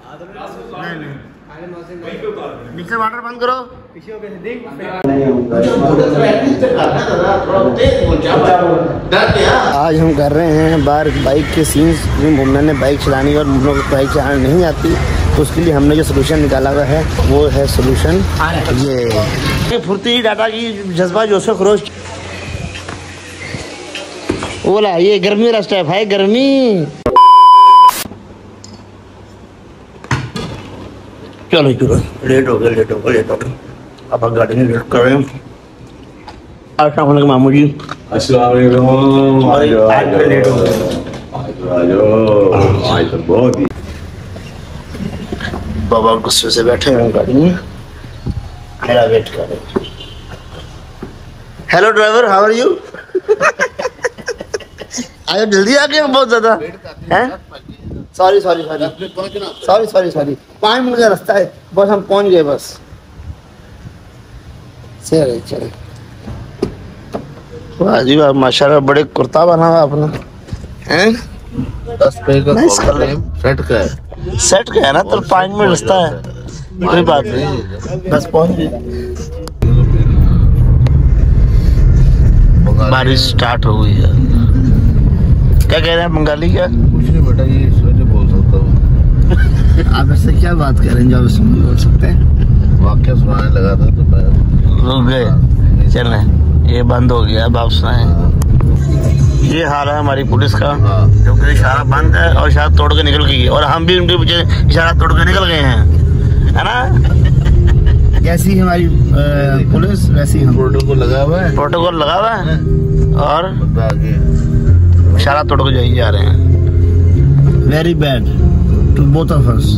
नीचे वाटर बंद करो। आज हम कर रहे हैं बाइक के सीन्स। मुन्ना ने बाइक चलानी और मुन्ना को बाइक चलानी नहीं आती, तो उसके लिए हमने जो सोल्यूशन निकाला हुआ है वो है सोल्यूशन ये फुर्ती डाटा की जज्बा जोशो खरोश। बोला ये गर्मी रास्ता है भाई, गर्मी। चलो चलो लेट हो गया। अब गाड़ी में लेट कर रहे हैं। अस्सलाम वालेकुम मामू जी। अस्सलाम वालेकुम। लेट हो गए। आज तो बहुत ही बाबा गुस्से से बैठे हैं गाड़ी में, मेरा वेट कर रहे हैं। Hello driver, how are you? आयो जल्दी आ गए बहुत ज्यादा हैं। सॉरी 5 मिनट का रास्ता है बस, हम पहुंच गए बस। चले वाह जी वाह, माशाल्लाह बड़े कुर्ता बना हुआ अपना हैं। 10 पे का सेट का है, सेट का है ना, तो 5 मिनट रास्ता है, कोई बात नहीं, बस पहुंच गए। बारिश स्टार्ट हो गई है। क्या कह रहे हैं बंगाली? क्या कुछ नहीं बेटा, ये इसमें बोल सकता हूँ। आप ऐसे क्या बात कर रहे हैं जो आप इसमें बोल सकते हैं? वाक्य सुनाने लगा था तो मैं रुक गए। चलें, ये बंद हो गया, अब आप सुनाएं। ये हाल है हमारी पुलिस का, जो कि इशारा बंद है और इशारा तोड़ के निकल गई, और हम भी उनके पीछे इशारा तोड़ के निकल गए हैं, है ना। जैसी हमारी पुलिस वैसी हम। प्रोटोकॉल लगा हुआ है और इशारा तोड़ के जा रहे हैं। Very bad to both of us.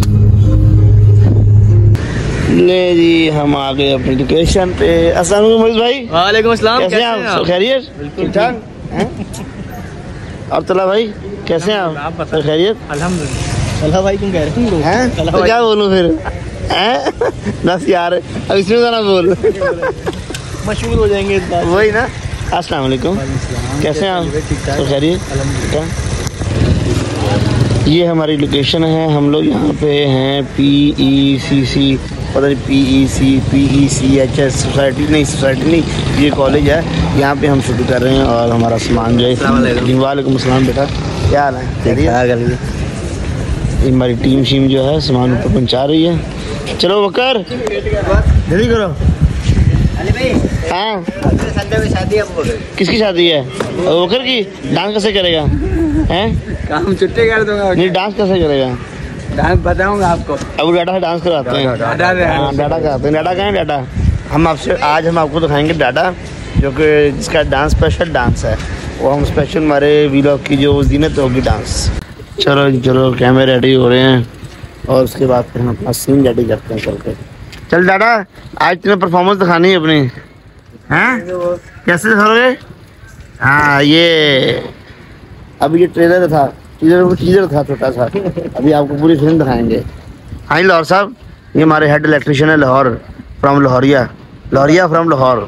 ले जी, हम आ गए अपनी लोकेशन पे। अस्सलाम वालेकुम मोहित भाई। वालेकुम अस्सलाम। कैसे हैं आप? खैरियत? ठीक ठाक हैं? और तला भाई कैसे हैं आप? खैरियत? अल्हम्दुलिल्लाह। तला भाई तुम कह रहे हो हैं? तो क्या बोलूं फिर हैं? बस यार अब इसमें ज़रा बोल, मशहूर हो जाएंगे इस बात। वही ना। अस्सलाम वालेकुम, कैसे हैं आप? ठीक ठाक। खैरियत? ये हमारी लोकेशन है। हम लोग यहाँ पे हैं PECC, पता नहीं PECHS सोसाइटी नहीं, ये कॉलेज है, यहाँ पे हम शुरू कर रहे हैं। और हमारा सामान जो है। वालेकुम अस्सलाम बेटा, क्या हाल है? ये हमारी टीम शीम जो है सामान ऊपर पहुँचा रही है। चलो वकर जल्दी करो। हाँ शादी है, किसकी शादी है? वकर की। डांस कैसे करेगा हैं? काम छुट्टी कर दूंगा। नहीं, डांस कैसे करेगा? डांस बताऊंगा आपको। अब डाटा से डांस कराते हैं। डाटा कराते हैं। डाटा कहाँ है? डाटा हम आपको दिखाएंगे डाटा, जो कि जिसका डांस स्पेशल डांस है, वो हम स्पेशल हमारे व्लॉग की जो जीनत होगी डांस। चलो कैमरे रेडी हो रहे हैं और उसके बाद फिर हम अपना सीन रेडी करते हैं। चल डाटा, आज तुमने परफॉर्मेंस दिखानी है अपनी, हैं? कैसे दिखाओगे? हाँ, ये अभी ये ट्रेलर था छोटा सा, अभी आपको पूरी फिल्म दिखाएंगे। हाँ जी लाहौर साहब, ये हमारे हेड इलेक्ट्रिशियन है लाहौर फ्रॉम लोहरिया फ्रॉम लाहौर।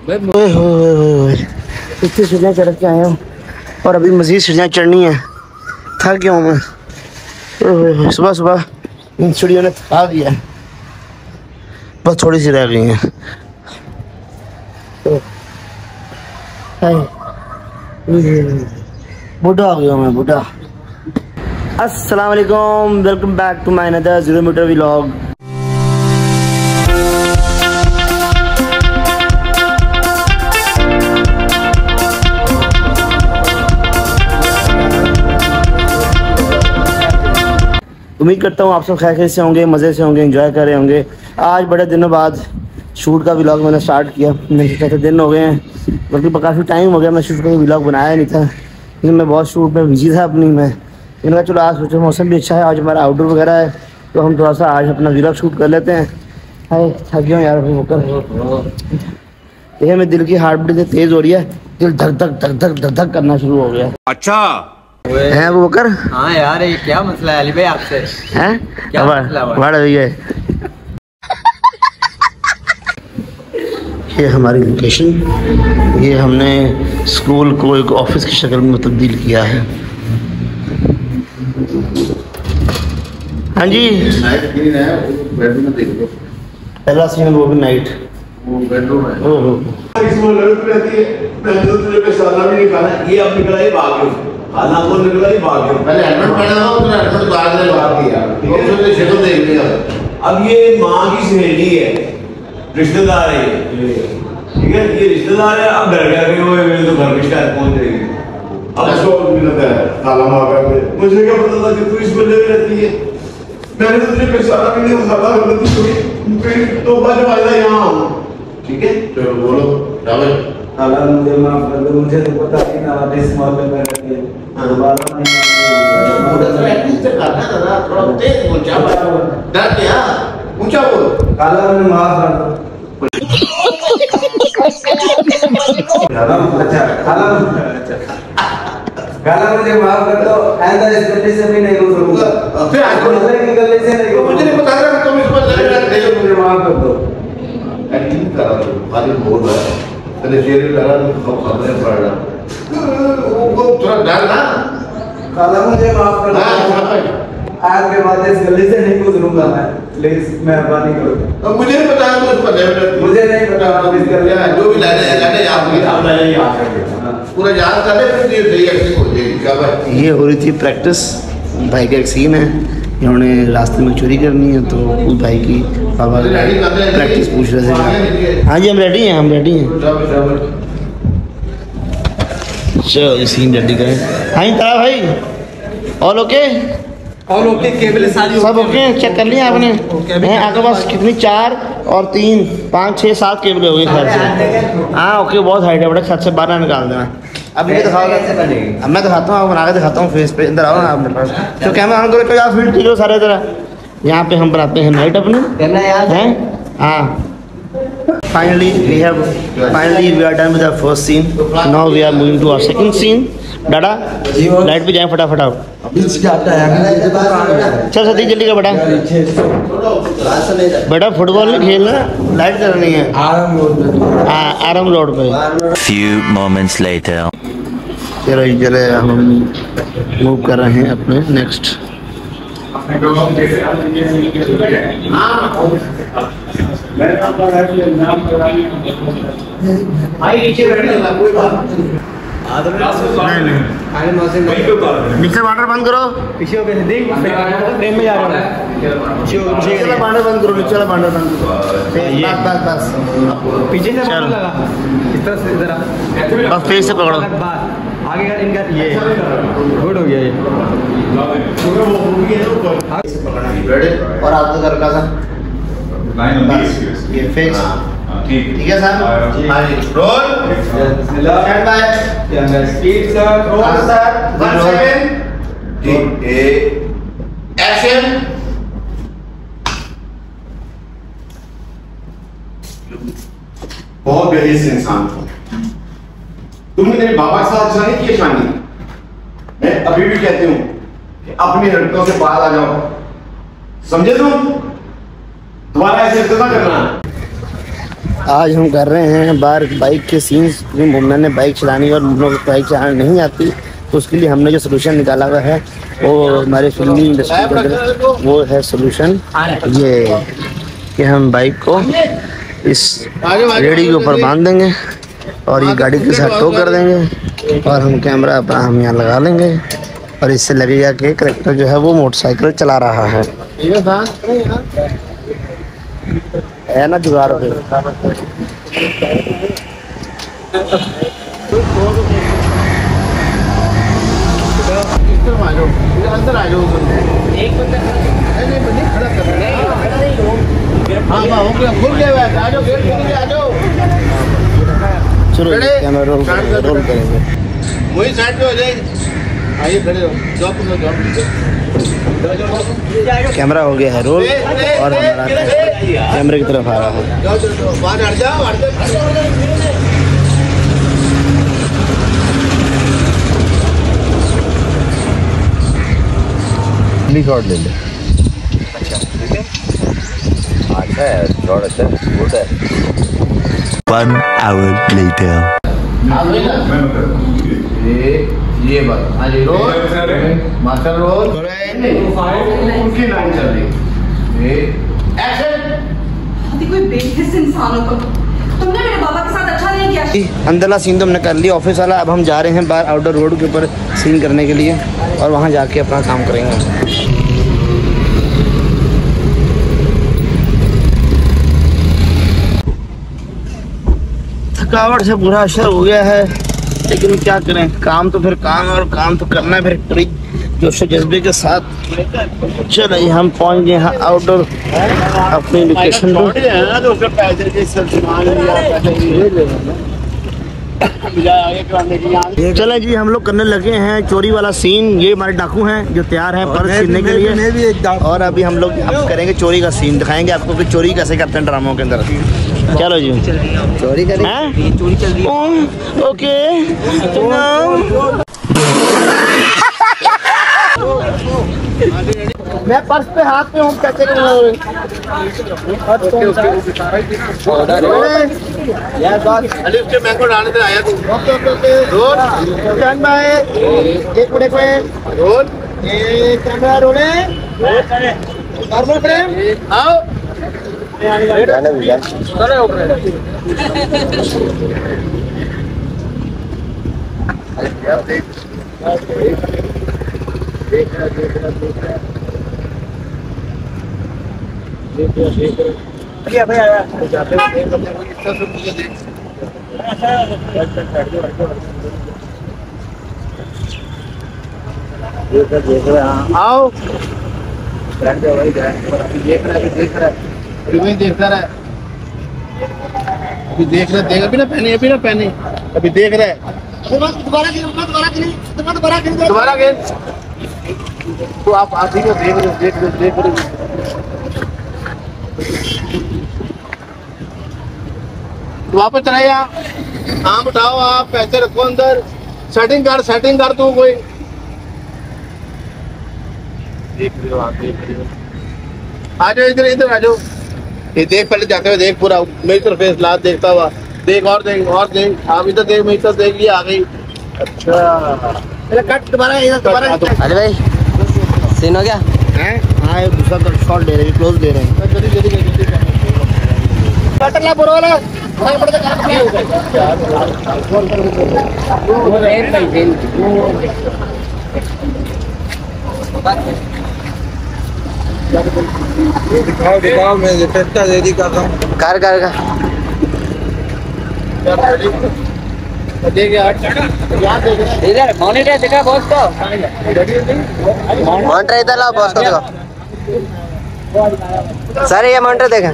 इतनी सीढ़ियाँ चढ़ के आए हूँ और अभी मज़ीद सीढ़ियाँ चढ़नी है। थक गया हूँ मैं, सुबह इन सीढ़ियों ने थका दिया, बस थोड़ी सी रह गई हैं। बूढ़ा हो गया मैं, बूढ़ा। अस्सलाम वालेकुम, welcome back to my another 0 meter vlog. उम्मीद करता हूँ आप सब खैर से होंगे, मज़े से होंगे, एंजॉय कर रहे होंगे। आज बड़े दिनों बाद शूट का व्लॉग मैंने स्टार्ट किया। मेरे 6 दिन हो गए हैं, बल्कि काफ़ी टाइम हो गया मैं शूट का व्लॉग बनाया नहीं था, लेकिन मैं बहुत शूट में बिजी था अपनी। मैंने कहा चलो आज सोचो मौसम भी अच्छा है, आज हमारा आउटडोर वगैरह है, तो हम थोड़ा सा आज अपना व्लॉग शूट कर लेते हैं। हाय थक गया यार होकर। देखिए मेरे दिल की हार्ट बीट तेज़ हो रही है, दिल धक धक करना शुरू हो गया। अच्छा है वो कर। हाँ यार, ये क्या मसला है अली भाई आपसे? हैं? क्या मसला है? ये हमारी लोकेशन, ये हमने स्कूल को एक ऑफिस की शक्ल में तब्दील किया है। हाँ जी नाइट क्लीन है, बेडरूम में देख लो, पहला सीन वो भी नाइट। वो बेडरूम है। ओहो इसमें लड़क रहती है, मैंने तो तुझे पे साला भी निकाला, ये अब निकला ही भाग्य, खाना को निकला ही भाग्य। पहले हेलमेट पहना था, उसने हेलमेट बाद में लगा दिया, उसने शक्ल देख लिया। अब ये माँ की सहेली है, रिश्तेदार है ये, ठीक है, ये रिश्तेदार है। अब डर गया कि वो मेरे तो घर में शिकायत पहुंच जाएगी। अब इसको मिलता है ताला मार कर, मुझे क्या पता था कि तू इस बंदे में रहती है। मैंने तो तुझे पैसा भी नहीं उठाता, फिर तो बजवाया यहाँ, ठीक है। चलो बोलो, रावल। ताला मुझे माफ कर दो, मुझे तो पता नहीं था आप इस मामले में रहती है। दोबारा थोड़ा तेज बोल, क्या डर गया, ऊंचा बोल। काला मुझे माफ कर दो। काला मुझे माफ कर दो, ऐसा इस गलती से भी नहीं हो सकूंगा। फिर आज की गलती से नहीं, मुझे नहीं बता रहा, तुम इस पर लग रहे हो, मुझे माफ कर दो। एक्टिंग कर रहा हूँ, खाली बोल रहा है, तेरे चेहरे लगा तो खबरें पड़ रहा, वो थोड़ा डर ना। काला मुझे माफ कर दो, आज के बाद इस गली से नहीं गुजरूंगा मैं, प्लीज मेहरबानी करो। अब मुझे नहीं पता तो उस पर मुझे नहीं पता आप इस गली में जो भी लाने आप पूरा याद कर ले, फिर सही एक्टिंग हो जाएगी। क्या बात? ये हो रही थी प्रैक्टिस। भाई का एक सीन है, इन्होंने रास्ते में चोरी करनी है तो उस भाई की पापा प्रैक्टिस पूछ रहे थे। हाँ जी हम रेडी हैं, हम रेडी हैं। चलो सीन रेडी करें। हाँ जी तारा भाई ऑल ओके, और ओके, केबल सारी सब ओके चेक कर लिया आपने? हैं आपके पास कितनी 4 और 3 5 6 7 केबल हो गई खैर से। हाँ ओके बहुत हाइट है, बड़ा 7 से 12 निकाल देना। अब मुझे दिखाओ, अब मैं दिखाता हूँ, बना के दिखाता हूँ फेस पे। इधर आओ ना अपने पास, तो कैमरा ऑन करो, क्या फील्ड ठीक हो सारे तरह। यहाँ पे हम बनाते हैं नाइट अपने हैं। हाँ finally we are done with our first scene, now we are moving to our second scene. डाडा लाइट पे जाए फटाफट आओ। चल सतीश जल्दी का बेटा फुटबॉल नहीं खेलना, लाइट करनी है आराम रोड पे। Few moments later. चलो चले हम मूव कर रहे हैं अपने नेक्स्ट। नीचे वाटर बंद करो, पीछे हो गए देख फ्रेम में जा रहा है। नीचे वाला बांडर बंद करो, नीचे वाला बांडर बंद करो। बस पीछे से चलो। लगा इस तरह से जरा बस फेस से पकड़ो। आगे का इनका ये गुड हो गया ये। और आपको कर का बस ये फेस ठीक है सर। हाँ जी roll standby speed sir, roll sir, 1 second, ठीक है, एक्शन। बहुत बेहतरीन इंसान हो तुमने। मेरे बाबा के साथ अच्छा नहीं किया शानी। मैं अभी भी कहती हूँ कि अपनी लड़कों से बाहर आ जाओ, समझे तुम? दोबारा ऐसे ना करना। आज हम कर रहे हैं बाइक के सीन्स। मैंने बाइक चलानी और हम लोग बाइक चलानी नहीं आती, तो उसके लिए हमने जो सोल्यूशन निकाला हुआ है वो हमारे फिल्मी इंडस्ट्री के अंदर वो है सोल्यूशन ये कि हम बाइक को इस रेडी के ऊपर बांध देंगे और ये गाड़ी के साथ टो कर देंगे और हम कैमरा अपना हम यहाँ लगा लेंगे और इससे लगेगा कि करेक्टर जो है वो मोटरसाइकिल चला रहा है ना जुगाड़ हो गया। अंदर आ जाओ, एक बंदा नहीं खड़ा कर रहे हैं। हाँ हो गया, खुल गया है, आ जाओ गेट खोल के आ जाओ। चलो कैमरा रोल करेंगे। वही साइड पे हो जाए, आइए खड़े हो जाओ, तुम लोग जाओ। कैमरा हो गया है रोल और हमारा कैमरे की तरफ आ रहा है। जाओ बाहर हट जाओ, हट जाओ। शॉट ले ले। अच्छा है शॉट, अच्छा गुड है। 1 hour later. ये ये बात हाँ जी रोल मास्टर रोल उनकी लाइन चल रही एक्शन। कोई बेहिस इंसान हो तुमने मेरे बाबा के साथ अच्छा नहीं किया। अंदरला सीन तो हमने कर लिया ऑफिस वाला, अब हम जा रहे हैं बाहर आउटडोर रोड के ऊपर सीन करने के लिए और वहाँ जाके अपना काम करेंगे। थकावट से बुरा असर हो गया है, लेकिन क्या करें, काम तो फिर काम और काम तो करना है फिर पूरी जोश जज्बे के साथ। चलिए हम पहुंच गए हैं आउटडोर अपनी लोकेशन पर। चले जी हम लोग करने लगे हैं चोरी वाला सीन। ये हमारे डाकू हैं जो तैयार हैं पर्स छीनने के लिए, और अभी हम लोग अब करेंगे चोरी का सीन, दिखाएंगे आपको कि चोरी कैसे करते हैं ड्रामों के अंदर। चलो जी चोरी करें, चोरी चल रही है। ओके मैं पर्स पे हाथ में हूँ, कैसे मैं को डालने पे आया तू। रोल एक मिनट में roll camera roll normal frame आओ। आओ देखता रहा अभी देख रहा देगा अभी ना पहने अभी देख रहा है। दोबारा गेंद तो आप आती को देख रहे वापस चलाइए। आम उठाओ, आप पैसे रखो अंदर, सेटिंग कर तू कोई देख रहे हो, आप देख रहे हो। आ जाओ इधर आ जाओ। ये देख पहले जाते हुए देख पूरा मेरी तरफ फेस लात देखता हुआ देख और देख आप इधर देख मेरी तरफ देख, ये आ गई। अच्छा कट दोबारा अरे भाई सीन हो गया हैं? हाँ दूसरा शॉट ले रहे हैं, क्लोज ले रहे हैं। दिखाओ मैं टेस्टा रेडी कर रहा हूँ। कर इधर मॉनिटर दिखा बॉस को, मॉनिटर इधर लाओ बॉस को दिखाओ। सर ये मॉनिटर देखा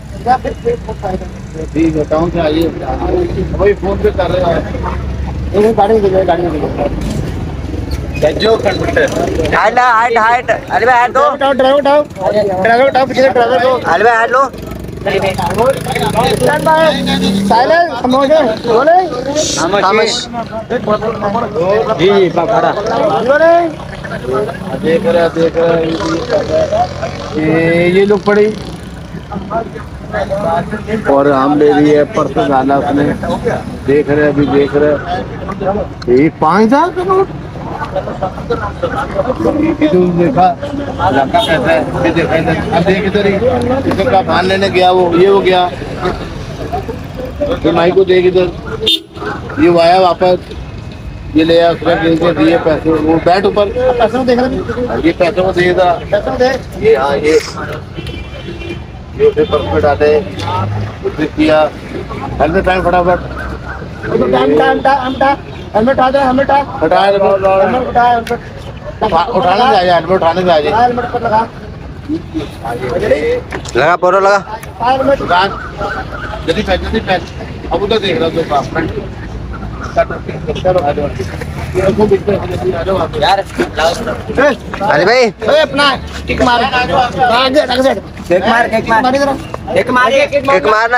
ठीक है टाउन से आइए वही फोन पे कर रहे हैं। गाड़ी में जो हाइट अरे भाई हाइट दो, ड्राइवर उठाओ पीछे ड्राइवर को। अरे भाई हाइट लो। साइलेंस बोले जी पकड़ा देख रहा ये लोग पड़ी और आम ले रही है परसों डाला उसने। देख रहे अभी देख रहे 5,000 का नोट देखा लड़का कैसा है देखा इधर। अब देख इधर ही इसका भान लेने गया वो गया माई को देख इधर ये आया वापस ये ले आया उसने दिए पैसे वो बैठ ऊपर पैसे देख रहे ये पैसे को दे था ये हाँ ये पर्स में डाले किया हेलमेट टाइम फटाफट हेलमेट हटा उठाने से आ जाए हेलमेट उठाने से आ जाए हेलमेट पर लगा पोरो लगा दुकान जल्दी पहन अब उधर देख रहा हूँ यार अरे भाई अपना किक मार मारना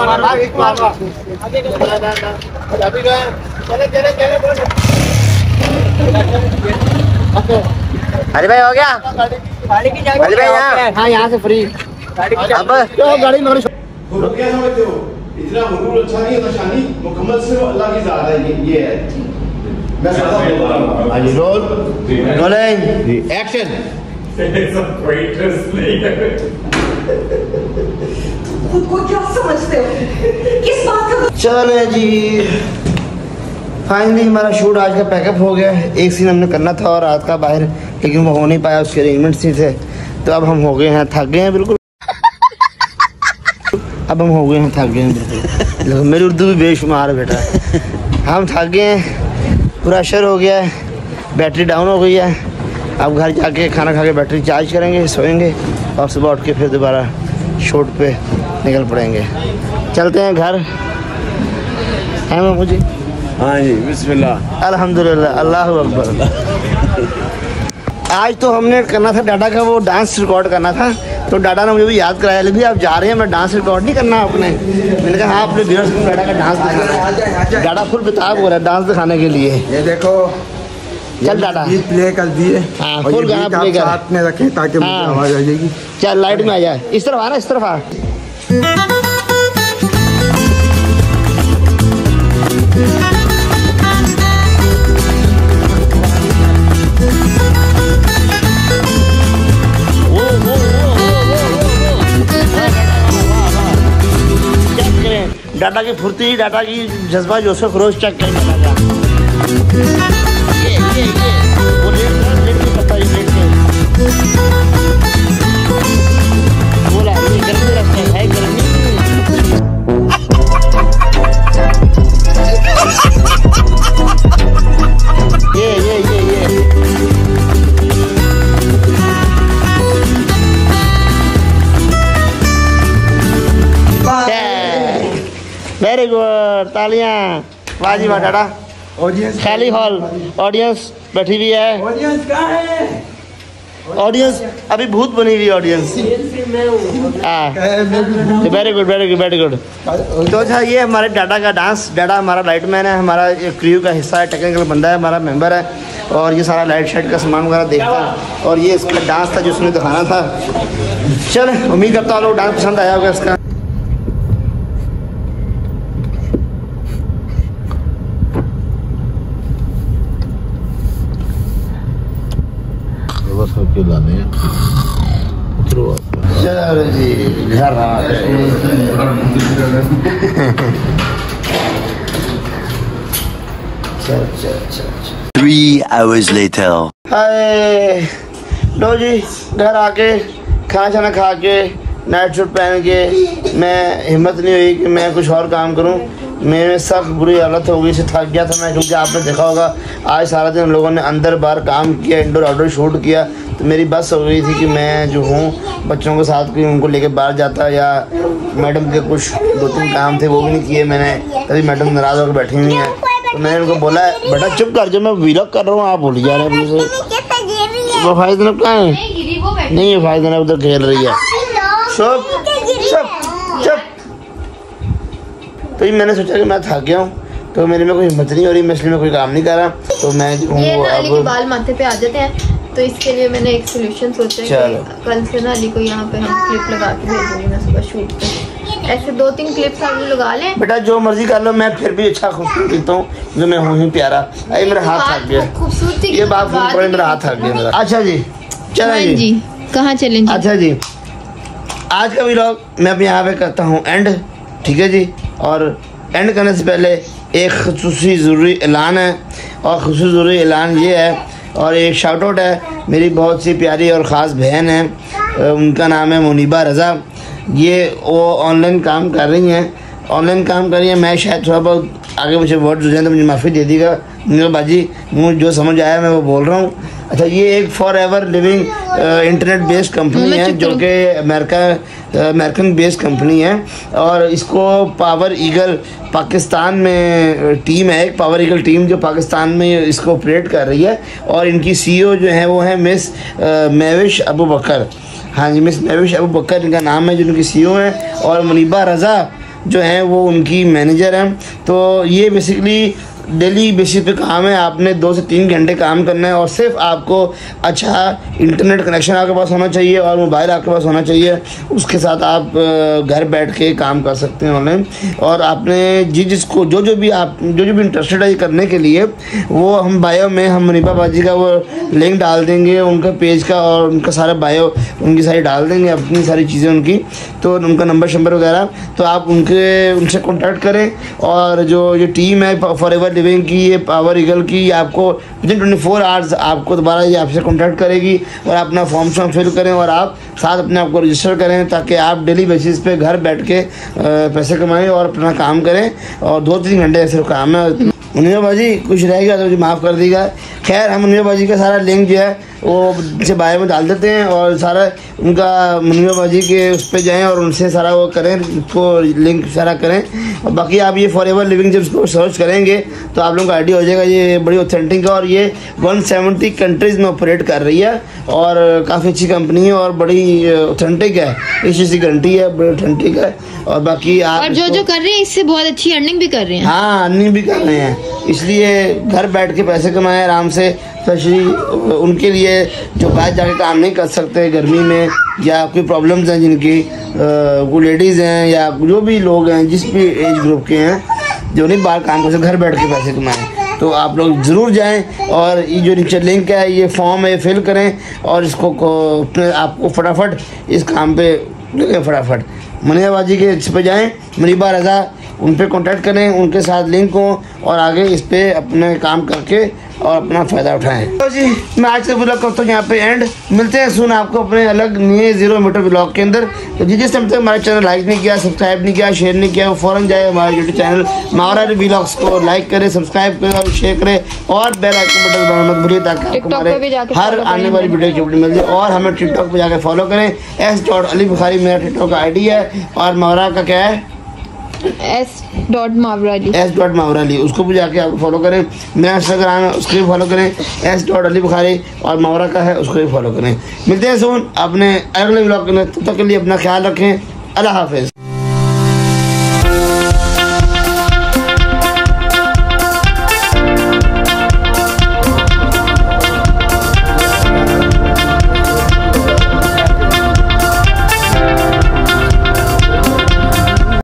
अरे भाई हो गया अरे भाई यहाँ हाँ यहाँ से फ्री अब गाड़ी में क्या समझते हो? इतना हुरूर अच्छा नहीं है, निशानी मुकम्मल सिर्फ अल्लाह की ज़ात है। ये है आज रोल रोलिंग एक्शन। खुद को क्या समझते हो? किस बात का? चले जी, फाइनली हमारा शूट आज का पैकअप हो गया। एक सीन हमने करना था और रात का बाहर, लेकिन वो हो नहीं पाया, उसके अरेंजमेंट्स नहीं थे। तो अब हम हो गए हैं, थक गए हैं बिल्कुल। अब हम हो गए हैं, थक गए हैं बिल्कुल। मेरी उर्दू भी बेशुमार बेटा। हम थक गए हैं, पूरा शर हो गया है, बैटरी डाउन हो गई है। अब घर जाके खाना खा के बैटरी चार्ज करेंगे, सोएंगे और सुबह उठ के फिर दोबारा शूट पे निकल पड़ेंगे। चलते हैं घर, है मामू जी? हाँ जी, बिस्मिल्लाह। अल्हम्दुलिल्लाह, अल्लाहु अकबर। आज तो हमने करना था डाडा का वो डांस रिकॉर्ड करना था, तो डाडा ने मुझे भी याद कराया, लेकिन आप जा रहे हैं, मैं डांस रिकॉर्ड नहीं करना आपने। मैंने कहा हाँ, अपने व्यूअर्स को डाडा का डांस दिखाना। डाडा फुल बेताब हो रहा है डांस दिखाने के लिए। ये देखो, चल डाडा गीत प्ले कर दिए। हाँ, फुल गाना प्ले कर, साथ में रखें ताकि मुझे हाँ। आवाज आ जाएगी। चल लाइट में आ जाए, इस तरफ आ ना, इस तरफ आ। डाटा की फुर्ती, डाटा की जज्बा, जोशो खरोश चेक करें। ये वो लेट के पता ही लेट के बोला ये गर्मी रखता है, गर्मी। ये वेरी गुड, तालियां। वाह जी वाह डाडा। ऑडियंस खाली हॉल, ऑडियंस बैठी हुई है। ऑडियंस कहाँ है? ऑडियंस अभी भूत बनी हुई audience. Very good very good very good. तो अच्छा, ये हमारे डाडा का डांस। डाडा हमारा लाइटमैन है, हमारा क्रू का हिस्सा है, टेक्निकल बंदा है, हमारा मेंबर है, और ये सारा लाइट शाइट का सामान वगैरह देखता है। और ये इसका डांस था जो उसने दिखाना था। चल, उम्मीद करता हूँ लोग डांस पसंद आया होगा इसका। बस होके लाने उतरो आप। चलो जी, घर आ गए। चल 3 hours later. हाय, लो जी, घर आके खाना छाना खा के नाइट सूट पहन के मैं हिम्मत नहीं हुई कि मैं कुछ और काम करूं। मेरे सख्त बुरी हालत हो गई, से थक गया था मैं, क्योंकि आपने देखा होगा आज सारा दिन हम लोगों ने अंदर बाहर काम किया, इंडोर आउटडोर शूट किया। तो मेरी बस हो गई थी कि मैं जो हूँ बच्चों के साथ कि उनको लेके बाहर जाता, या मैडम के कुछ 2-3 काम थे वो भी नहीं किए मैंने। तभी मैडम नाराज़ होकर बैठी हुई हैं, तो मैंने उनको बोला बेटा चुप कर, जो मैं व्लॉग कर रहा हूँ आप भूल जा रहे हैं अपने से। वो फायदा कहाँ है? नहीं, ये फायदा उधर खेल रही है। चुप चुप चुप। तो ये मैंने सोचा कि मैं थक गया हूँ, तो मेरे में कोई हिम्मत नहीं हो रही, मैं इसलिए कोई काम नहीं कर रहा। तो मैं ये ना अली के बाल माथे पे आ जाते हैं, तो इसके लिए मैंने एक सोल्यूशन सोचा है कि कल से ना अली को यहाँ पे हम क्लिप लगा के भेजेंगे मैं सुबह शूट पे। ऐसे 2-3 क्लिप्स आप लगा लें। बेटा जो मर्जी कर लो, मैं फिर भी अच्छा खूबसूरत दिखता हूँ, जो मैं हूँ ही प्यारा। अरे मेरा हाथ थक गया, खूबसूरती ये बात पड़े, मेरा हाथ थक गया मेरा। अच्छा जी, चलें जी, कहाँ चलें जी? अच्छा जी, आज का व्लॉग मैं अब यहाँ पे करता हूँ एंड, ठीक है जी। और एंड करने से पहले एक ख़ुसूसी ज़रूरी ऐलान है, और ख़ुसूसी ज़रूरी ऐलान ये है, और एक शाउट आउट है। मेरी बहुत सी प्यारी और ख़ास बहन है, उनका नाम है मुनीबा रज़ा। ये वो ऑनलाइन काम कर रही हैं, मैं शायद थोड़ा बहुत आगे मुझे वर्ड हो जाए तो मुझे माफ़ी दे दीजिएगा मुनीबा बाजी, मुझे जो समझ आया मैं वो बोल रहा हूँ। अच्छा, ये एक forever living internet based company है, जो कि अमेरिकन बेस्ड कंपनी है, और इसको पावर ईगल पाकिस्तान में टीम है, एक पावर ईगल टीम जो पाकिस्तान में इसको ऑपरेट कर रही है। और इनकी CEO जो है वो है मिस महविश अबू बकर। हाँ जी, मिस महविश अबू बकर इनका नाम है, जो उनकी CEO है, और मुनीबा रज़ा जो है वो उनकी मैनेजर हैं। तो ये बेसिकली डेली बेसिस पे काम है, आपने 2 से 3 घंटे काम करना है और सिर्फ आपको अच्छा इंटरनेट कनेक्शन आपके पास होना चाहिए और मोबाइल आपके पास होना चाहिए। उसके साथ आप घर बैठ के काम कर सकते हैं ऑनलाइन। और आपने जिसको जो भी इंटरेस्टेड है ये करने के लिए, वो हम बायो में हम मुनीबा बाजी का वो लिंक डाल देंगे, उनका पेज का और उनका सारा बायो उनकी सारी डाल देंगे, अपनी सारी चीज़ें उनकी, तो उनका नंबर वगैरह, तो आप उनसे कॉन्टैक्ट करें। और जो टीम है फॉरएवर लिविंग की, ये पावर ईगल की, आपको विदिन 24 आवर्स आपको दोबारा ये आपसे कॉन्टैक्ट करेगी और अपना फॉर्म फिल करें और आप साथ अपने आप को रजिस्टर करें, ताकि आप डेली बेसिस पे घर बैठ के पैसे कमाएं और अपना काम करें। और 2-3 घंटे ऐसे काम है। मुनीबा बाजी कुछ रह गया तो मुझे माफ़ कर दीजिएगा। खैर, हम मुनीबा बाजी का सारा लिंक जो है वो से बायो में डाल देते हैं और सारा उनका मुनीबा बाजी के उस पर जाएँ और उनसे सारा वो करें, उसको लिंक सारा करें। और बाकी आप ये फॉरएवर लिविंग जब उसको सर्च करेंगे तो आप लोगों को आइडिया हो जाएगा ये बड़ी ऑथेंटिक है और ये 170 कंट्रीज़ में ऑपरेट कर रही है और काफ़ी अच्छी कंपनी है और बड़ी ऑथेंटिक है, इस चीज़ की गारंटी है, बड़ी ऑथेंटिक है। और बाकी आप और जो कर रहे हैं इससे बहुत अच्छी अर्निंग भी कर रहे हैं। हाँ, अर्निंग भी कर रहे हैं, इसलिए घर बैठ के पैसे कमाएं आराम से। स्पेशली उनके लिए जो बाहर जाके काम नहीं कर सकते गर्मी में, या कोई प्रॉब्लम्स हैं जिनकी, वो लेडीज़ हैं या जो भी लोग हैं जिस भी एज ग्रुप के हैं जो नहीं बाहर काम कर सकते, घर बैठ के पैसे कमाएं, तो आप लोग ज़रूर जाएं और ये जो नीचे लिंक है, ये फॉर्म है, फिल करें और इसको आपको फटाफट इस काम पे लगे। फटाफट मुनीबा बाजी के इस पे जाएँ, मुनीबा रज़ा, उन पे कांटेक्ट करें, उनके साथ लिंक हो और आगे इस पे अपने काम करके और अपना फ़ायदा उठाएं। तो जी, मैं आज का ब्लॉग करता हूँ यहाँ पे एंड। मिलते हैं सुन आपको अपने अलग नए 0 मीटर ब्लॉग के अंदर। तो जिस टाइम तक हमारे चैनल लाइक नहीं किया, सब्सक्राइब नहीं किया, शेयर नहीं किया, वो फ़ौरन जाए हमारे यूट्यूब चैनल मावरा व्लॉग्स को लाइक करें, सब्सक्राइब करें और शेयर करें और बेल आइकन बटन दबाना मत भूलिए, ताकि आपको हमारे हर आने वाली वीडियो की अपडेट मिल जाए। और हमें टिकटॉक पर जाकर फॉलो करें, S.Ali बुखारी मेरा टिकटॉक का ID है और मावरा का क्या है, S.Mavrali, उसको भी जाके आप फॉलो करें। मेरा इंस्टाग्राम है, उसको भी फॉलो करें, S.Ali बुखारी, और मावरा का है, उसको भी फॉलो करें। मिलते हैं सुन अपने अगले व्लॉग के अंदर, तब तक के लिए अपना ख्याल रखें। अल्लाह हाफिज़।